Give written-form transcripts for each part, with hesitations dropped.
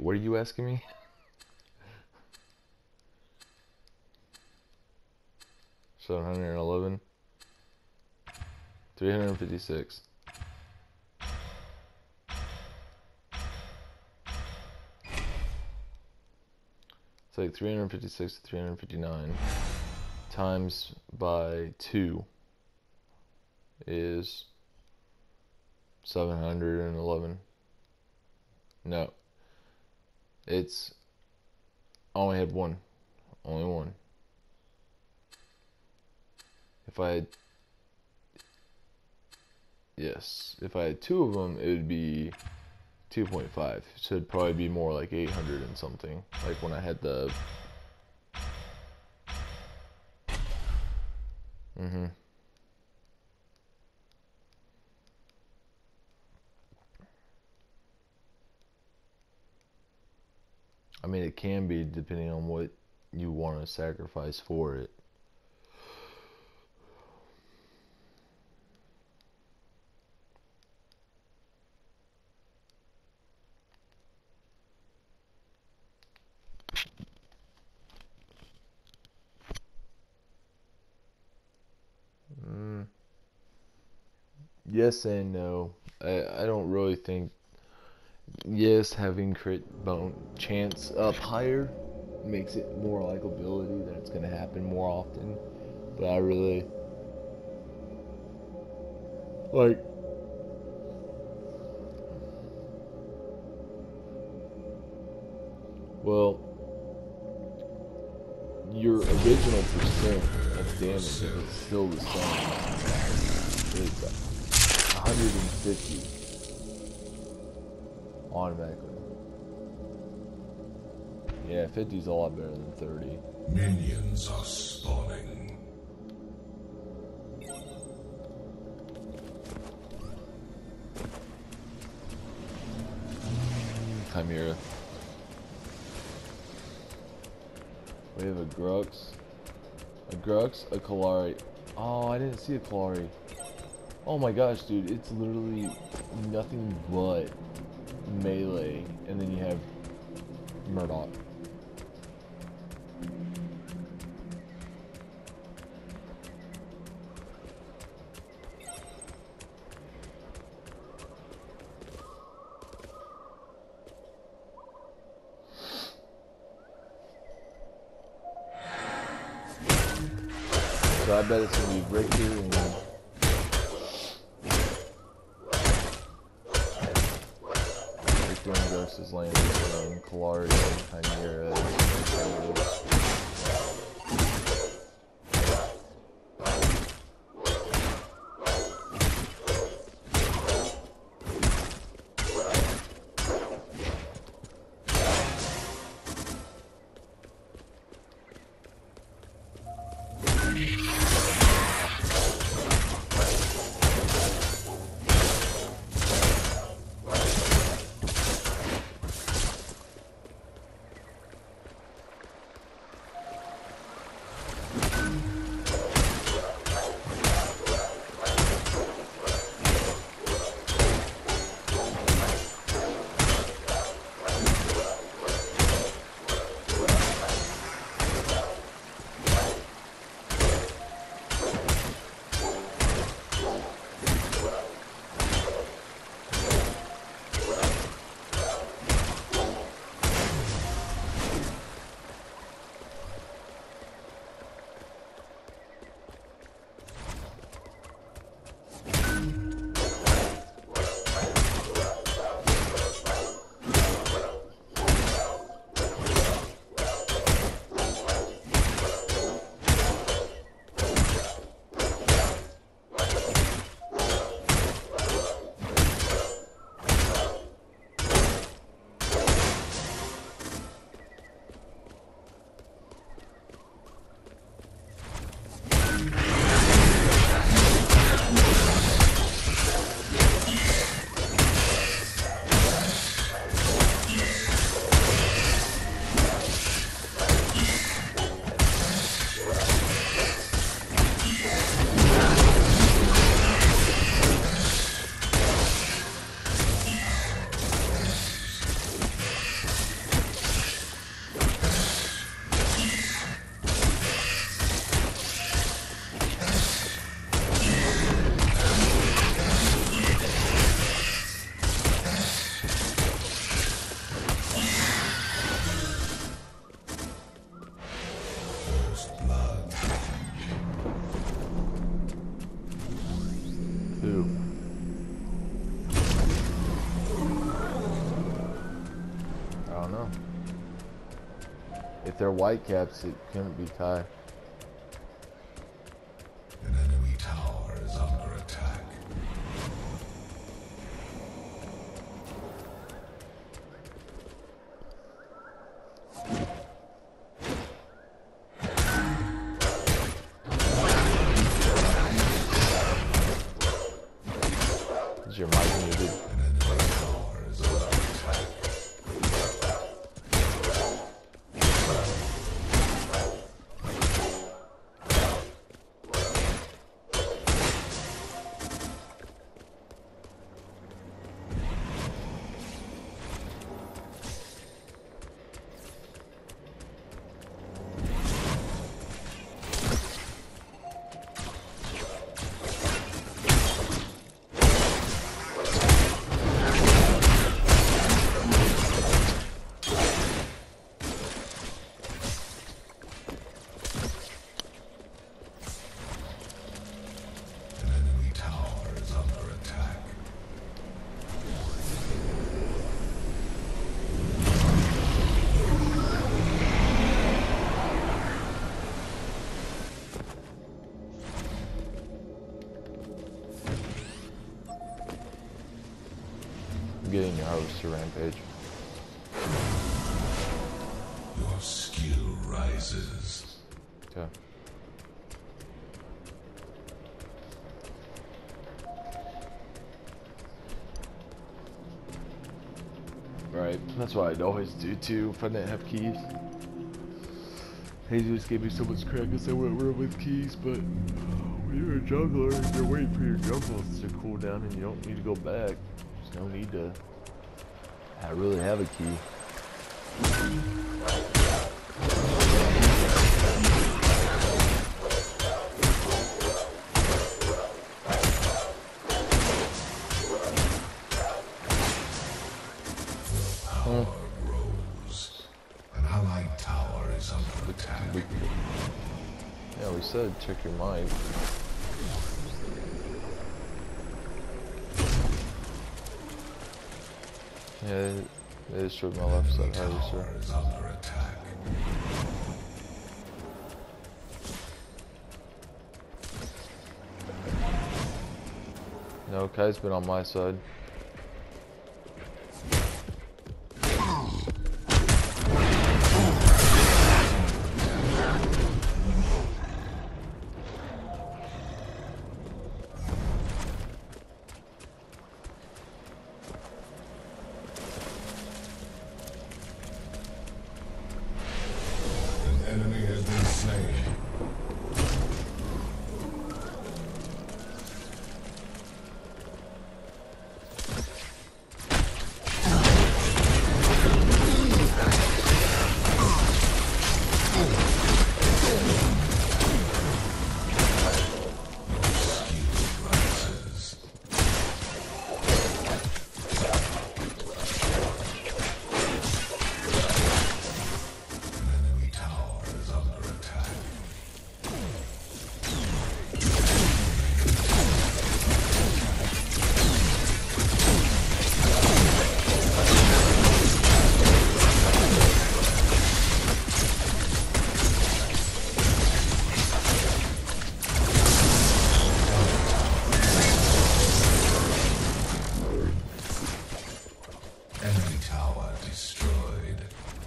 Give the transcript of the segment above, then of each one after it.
Wait, what are you asking me? 711. 356. It's like 356 to 359 times by 2 is 711. No. It's I only had one. Only one. If I had if I had two of them, it would be 2.5. So it'd probably be more like 800 and something. Like when I had the I mean, it can be depending on what you want to sacrifice for it. Yes and no. I don't really think. Yes, having crit bone chance up higher makes it more likability that it's going to happen more often. But I really like. Well, your original percent of damage, if it's still the same, is 150 automatically. Yeah, 50 is a lot better than 30. Minions are spawning. Chimera. We have a Grux, a Kalari. Oh, I didn't see a Kalari. Oh my gosh, dude, it's literally nothing but melee, and then you have Murdoch. So I bet it's gonna be Richter and versus Landon and Kalari and Chimera. don't know. If they're Whitecaps, it couldn't be Kai. An enemy tower is under attack. Is your mic muted? An enemy tower is under attack. Getting your harvester rampage. Your skill rises. Okay. Right, that's what I'd always do too if I didn't have keys. He just gave me so much credit because I went run with keys, but when you're a jungler and you're waiting for your jungles to cool down and you don't need to go back, there's no need to really have a key. Power grows. An allied tower is under attack. Yeah, we said check your mic. Yeah, they destroyed my left side harvester. Tower is under attack. No, Kai's been on my side. An enemy has been slain. Enemy tower destroyed.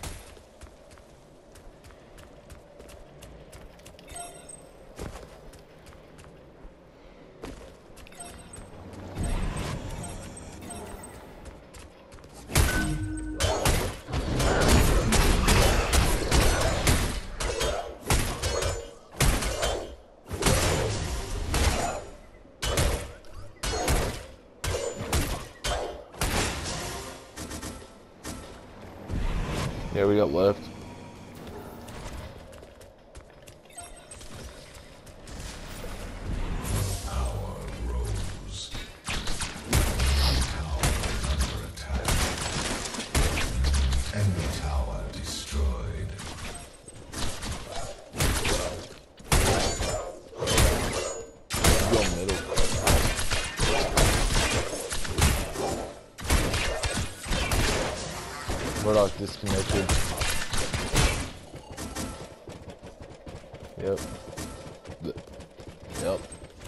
Yeah, we got left. Power rose. Tower is under attack. Enemy tower destroyed. Go middle. What dock disconnected. Yep. Yep.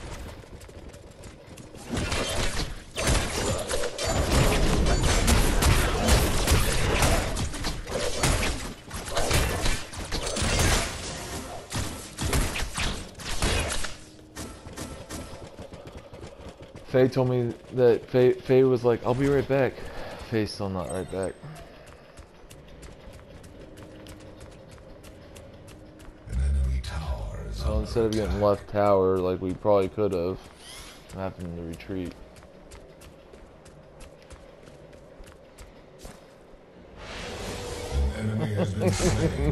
Faye told me that Faye was like, I'll be right back. Faye's still not right back. An enemy tower is So instead of getting left tower like we probably could have, happened to retreat. An enemy has been slain.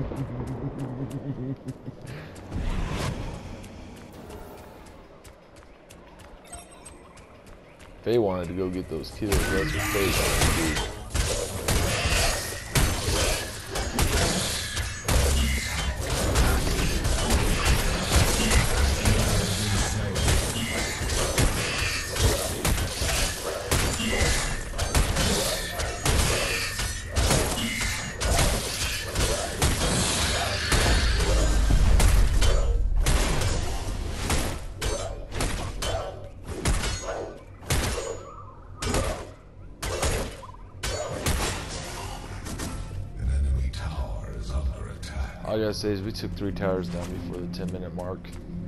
Faye wanted to go get those kills. That's what Faye wanted to do. All I gotta say is we took 3 towers down before the 10-minute mark.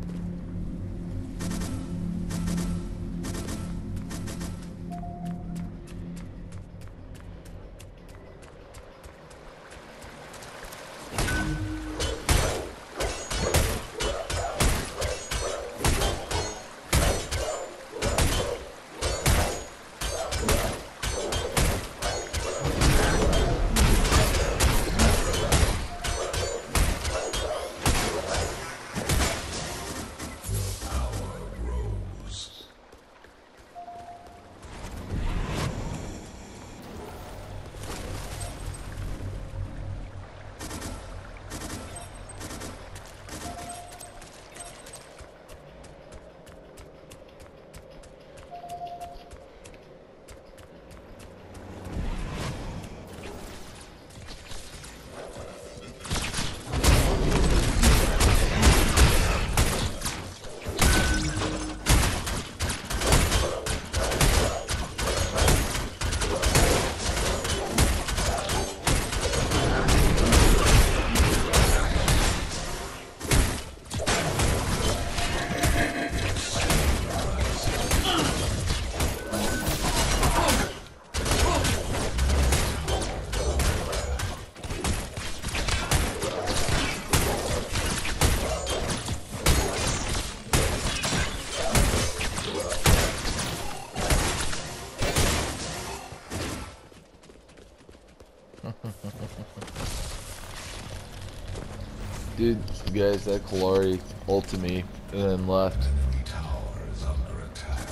Dude, guys, that Kallari ulted me and then left. Enemy tower is under attack.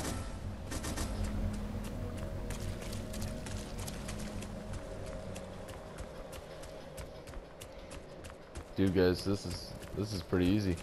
Dude, guys, this is pretty easy.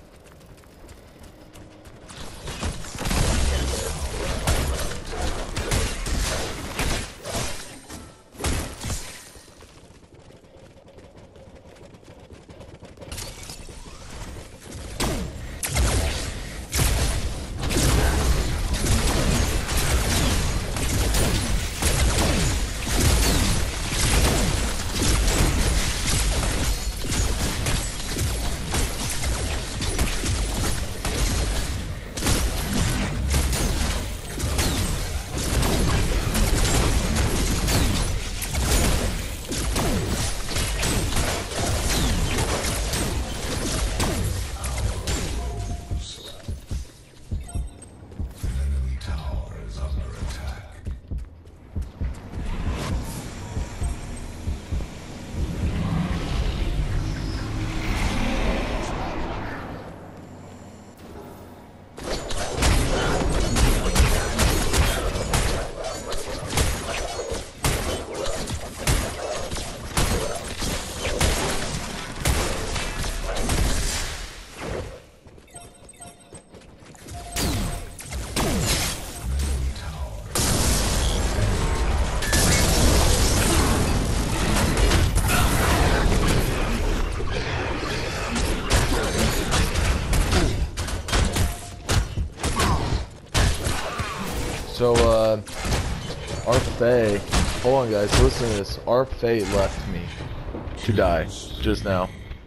our Faye, hold on guys, listen to this. Our Faye left me to die just now.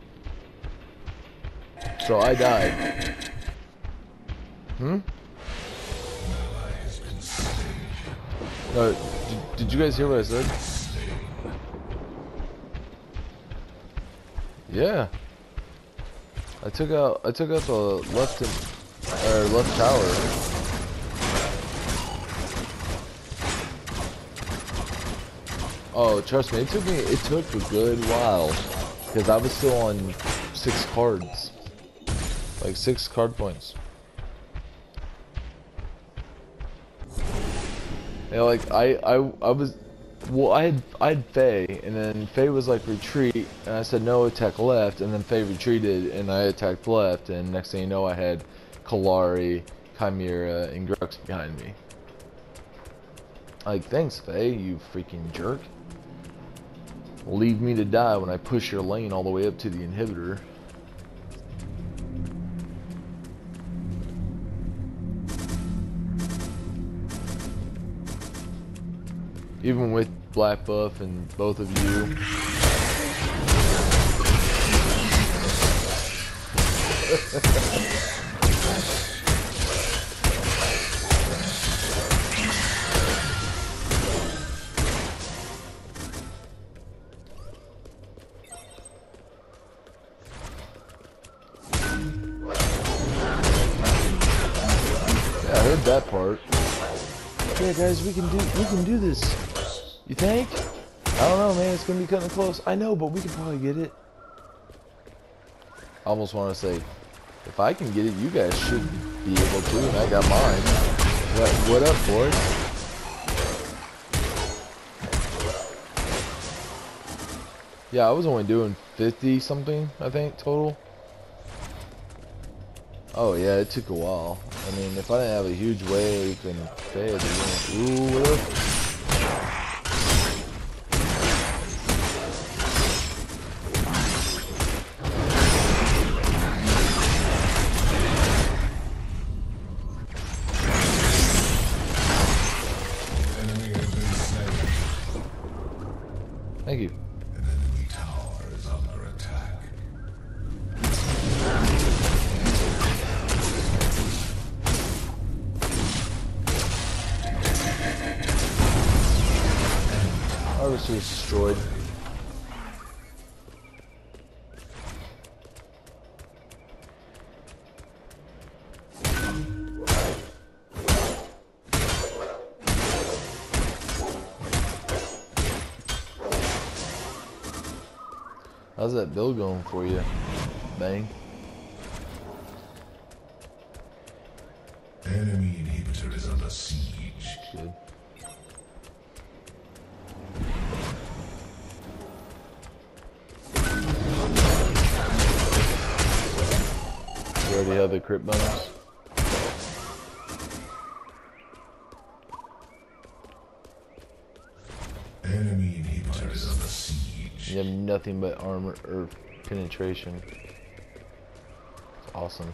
So I died. Did you guys hear what I said? Yeah. I took out the left tower. Oh, trust me, it took a good while because I was still on 6 cards. Like 6 card points. Yeah, like I was, well, I had Faye, and then Faye was like retreat, and I said no, attack left, and then Faye retreated, and I attacked left, and next thing you know, I had Kalari, Chimera, and Grux behind me. Like, thanks Faye, you freaking jerk. Leave me to die when I push your lane all the way up to the inhibitor. Even with black buff and both of you. Yeah, I heard that part. Yeah, guys, we can do this. You think? I don't know, man. It's gonna be cutting close. I know, but we can probably get it. I almost want to say, if I can get it, you guys should be able to. And I got mine. What up, boys? Yeah, I was only doing 50 something, I think, total. Oh yeah, it took a while. I mean, if I didn't have a huge wave and fade, ooh, what up? Thank you. An enemy tower is under attack. Harvester is destroyed. How's that build going for you? Bang. Enemy inhibitor is under siege. Good. You already have the crit bonus? Enemy inhibitor is under siege. You have nothing but armor or penetration. It's awesome.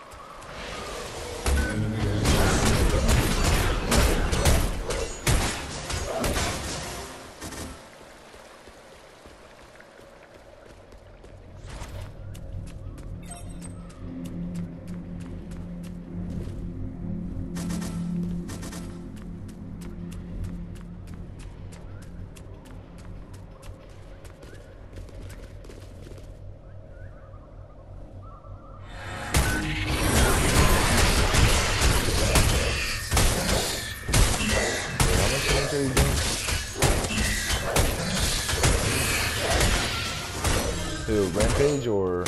Who, Rampage or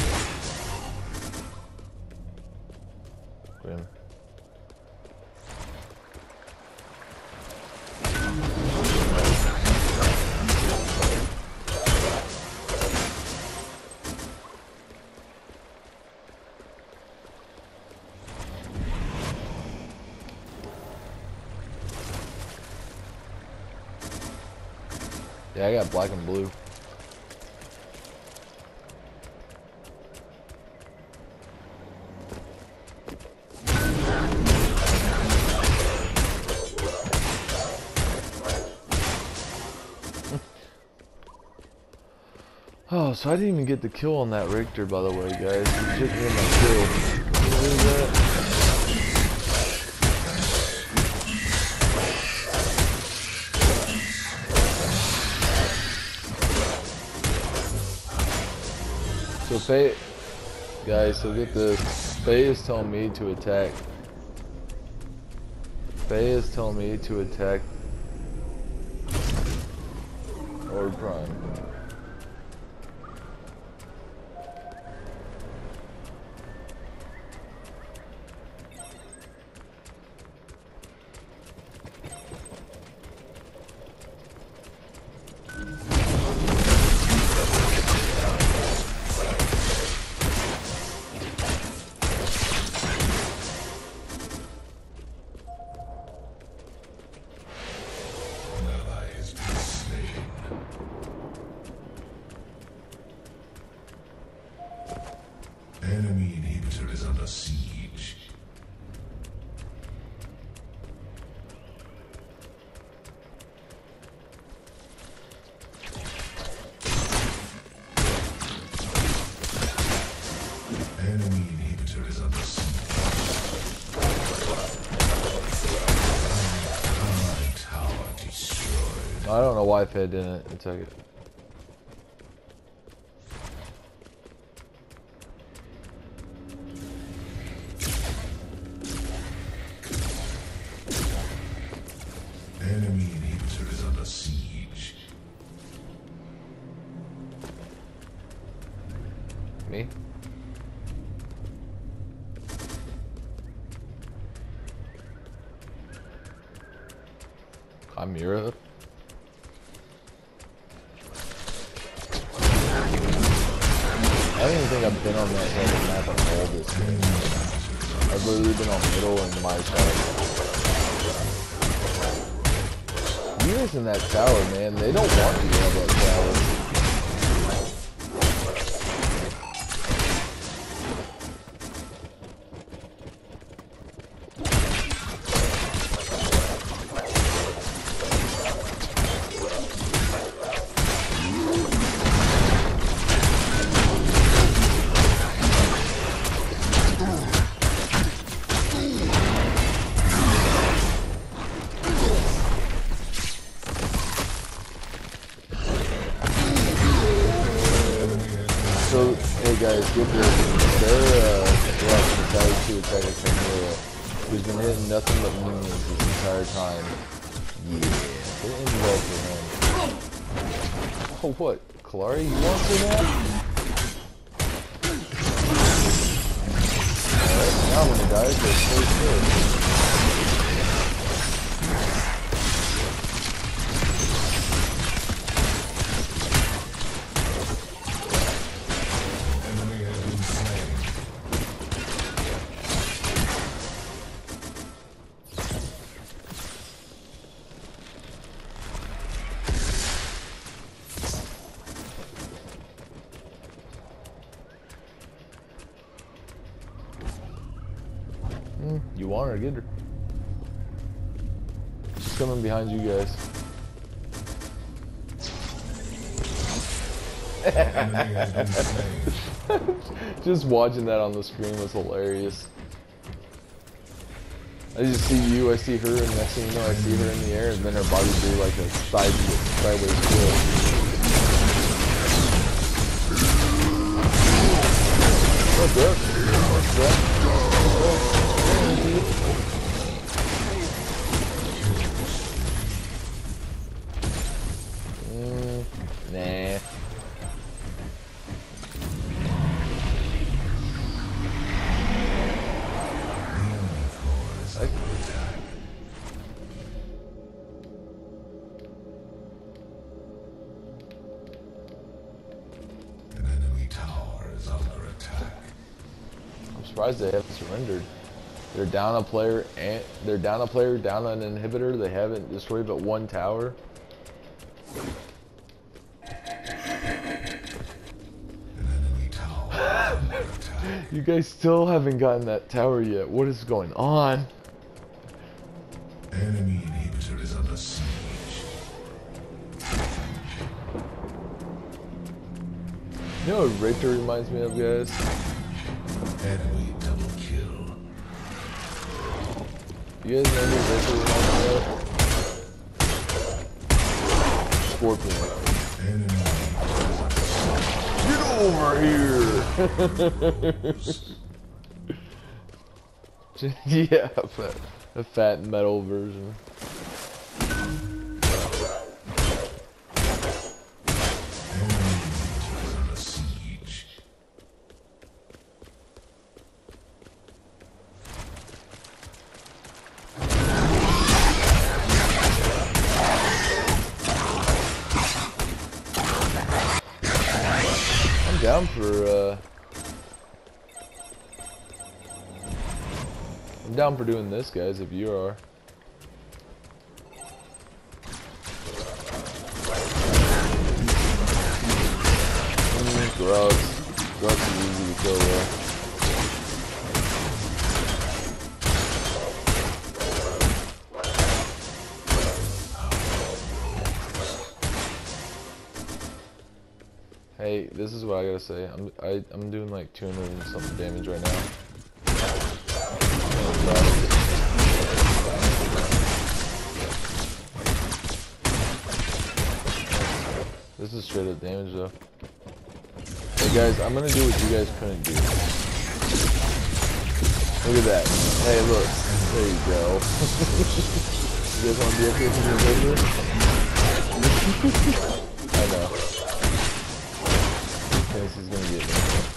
Grim? Yeah, I got black and blue. Oh, so I didn't even get the kill on that Richter, by the way, guys. He took me in my kill. Can you believe that? So Faye, guys, so get this. Faye is telling me to attack. Faye is telling me to attack Lord Prime. Enemy inhibitor is under siege. Enemy inhibitor is under siege. Allied tower destroyed. I don't know why Faye didn't attack it. Enemy inhibitor is under siege. Me? Chimera? I don't even think I've been on that side of the map at all this game. I've literally been on middle and my side. You guys in that tower, man, they don't want you to have that tower. So, hey guys, get this. They're decided to attack a Chimera who's been hitting nothing but minions this entire time. Yeah, they're in love with him. Oh, what? Kalari, you want to that? Alright, now when he dies, they're so good. You want her, get her. She's coming behind you guys. Just watching that on the screen was hilarious. I just see you, I see her, and next thing you know I see her in the air, and then her body do like a sideways flip. What's up? What's up? Nah. An enemy tower is under attack. I'm surprised they haven't surrendered. They're down a player, and they're down a player, down an inhibitor. They haven't destroyed but one tower. You guys still haven't gotten that tower yet. What is going on? Enemy inhibitor is under siege. You know what Richter reminds me of, guys? Enemy double kill. You guys know who Richter reminds me of? Scorpion. Enemy. Get over here! Yeah, a fat metal version. I'm down for doing this, guys, if you are. Gross. Gross is easy to kill, though. Hey, this is what I gotta say. I'm doing like 200 and something damage right now. This is straight up damage though. Hey guys, I'm gonna do what you guys couldn't do. Look at that. Hey, look. There you go. You guys wanna be up here for your paper? I know. This is gonna get me.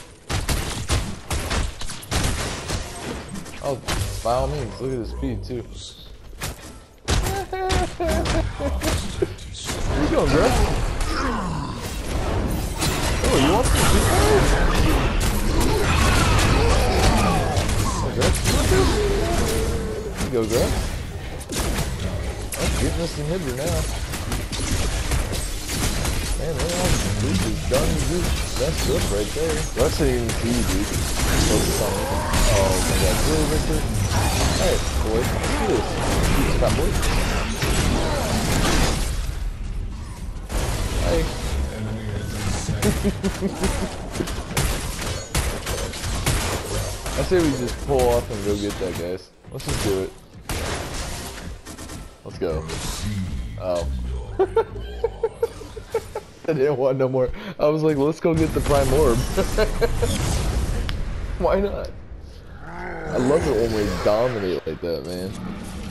Oh, by all means, look at the speed too. Where you going, bro? Oh, you want some speed? Oh, Greg, you want to? There you go, Greg. That's getting us some hitter now. Man, this is done. That's good right there. Russ didn't even see you, dude. Focus on it. Oh my god, really, Victor? Hey, boy, look at this. Stop, boy. Hey. I say we just pull off and go get that, guys. Let's just do it. Let's go. Oh. I didn't want no more. I was like, let's go get the prime orb. Why not? I love it when we dominate like that, man.